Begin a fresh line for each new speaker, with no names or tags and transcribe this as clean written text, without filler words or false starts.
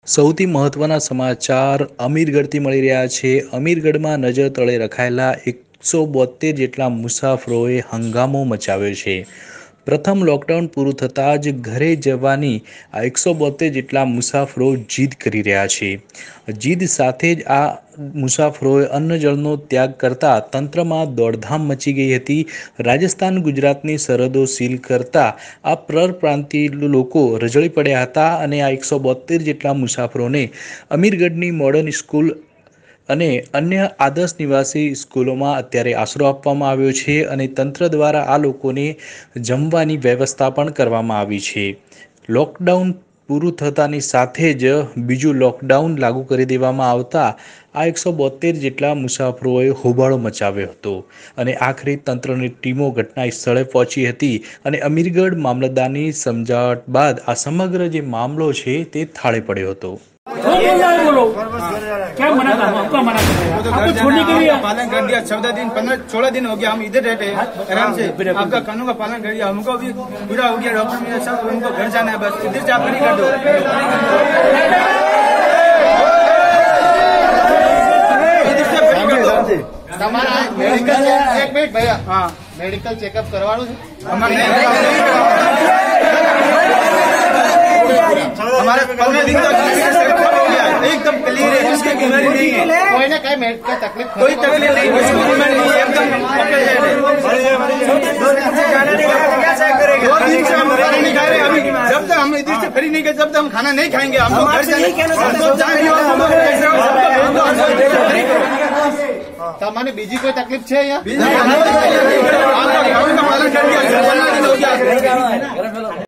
સૌથી મહત્વના સમાચાર અમીરગઢથી મળી રહ્યા છે। અમીરગઢમાં નજર તળે રખાયેલા 172 જેટલા મુસાફરોએ હંગામો મચાવ્યો છે। પ્રથમ લોકડાઉન પૂરું થતાં જ ઘરે જવાની આ 172 જેટલા મુસાફરો જીદ કરી રહ્યા છે। જીદ સાથે જ આ મુસાફરોએ અન્નજળનો ત્યાગ કરતા તંત્રમાં દોડધામ મચી ગઈ હતી। રાજસ્થાન ગુજરાતની સરહદો સીલ કરતા આ પરપ્રાંતીય લોકો રજળી પડ્યા હતા અને આ 172 જેટલા મુસાફરોને અમીરગઢની મોડર્ન સ્કૂલ અને અન્ય આદર્શ નિવાસી સ્કૂલોમાં અત્યારે આશરો આપવામાં આવ્યો છે અને તંત્ર દ્વારા આ લોકોને જમવાની વ્યવસ્થા પણ કરવામાં આવી છે। લોકડાઉન પૂરું થતાની સાથે જ બીજું લોકડાઉન લાગુ કરી દેવામાં આવતા આ 172 જેટલા મુસાફરોએ હોબાળો મચાવ્યો હતો અને આખરે તંત્રની ટીમો ઘટના સ્થળે પહોંચી હતી અને અમીરગઢ મામલતદારની સમજાવટ બાદ આ સમગ્ર જે મામલો છે તે થાળે પડ્યો હતો।
बोलो क्या मना कर आपका मना कर रहा है आपको छोड़ने के लिए
पालन कर दिया। 14 दिन 15-16 दिन हो गया हम इधर रहते हैं आराम से। आपका कानून का पालन कर दिया। हमको भी पूरा हो गया। डॉक्टर मेरे साथ उनको घर जाना है। बस इधर से आप फ्री कर दो।
मेडिकल एक मिनट भैया। हाँ मेडिकल चेकअप करवाड़ो
हमारे 15 दिन एकदम क्लियर है। जिसके बीमारी नहीं है
कोई ना कहीं मेडिकल तकलीफ
कोई तकलीफ नहीं एकदम जब तक हम इधर से फ्री नहीं गए जब तक हम खाना नहीं खाएंगे। हम लोग घर
तमाने बीजी कोई तकलीफ है यहाँ
पालन कर दिया।